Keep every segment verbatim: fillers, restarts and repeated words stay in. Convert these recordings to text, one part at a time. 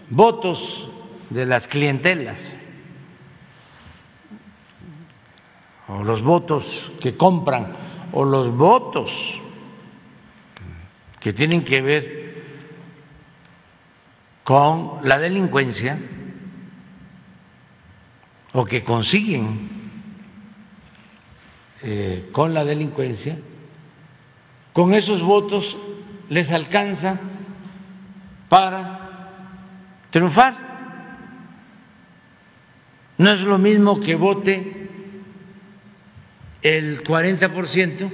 votos de las clientelas o los votos que compran o los votos que tienen que ver con la delincuencia o que consiguen eh, con la delincuencia, con esos votos les alcanza para triunfar. No es lo mismo que vote el cuarenta por ciento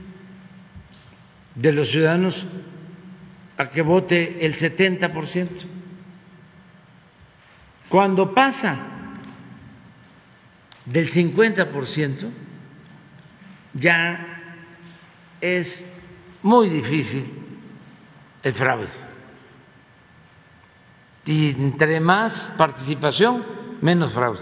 de los ciudadanos a que vote el setenta por ciento. Cuando pasa del cincuenta por ciento, ya es muy difícil el fraude. Y entre más participación, menos fraude.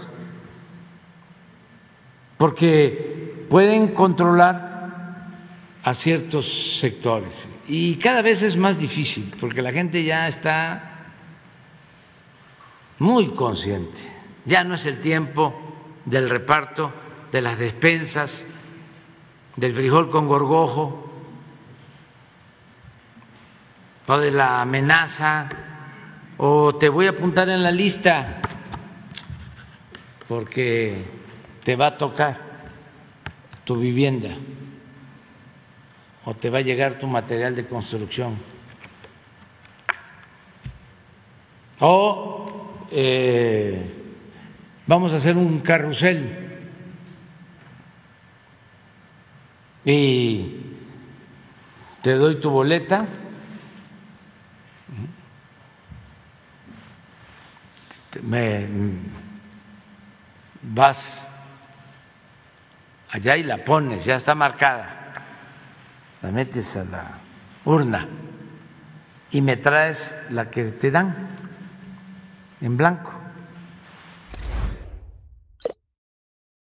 Porque pueden controlar a ciertos sectores. Y cada vez es más difícil, porque la gente ya está muy consciente. Ya no es el tiempo del reparto de las despensas, del frijol con gorgojo, o de la amenaza, o te voy a apuntar en la lista porque te va a tocar tu vivienda o te va a llegar tu material de construcción, o eh, vamos a hacer un carrusel y te doy tu boleta, me vas allá y la pones, ya está marcada, la metes a la urna y me traes la que te dan en blanco.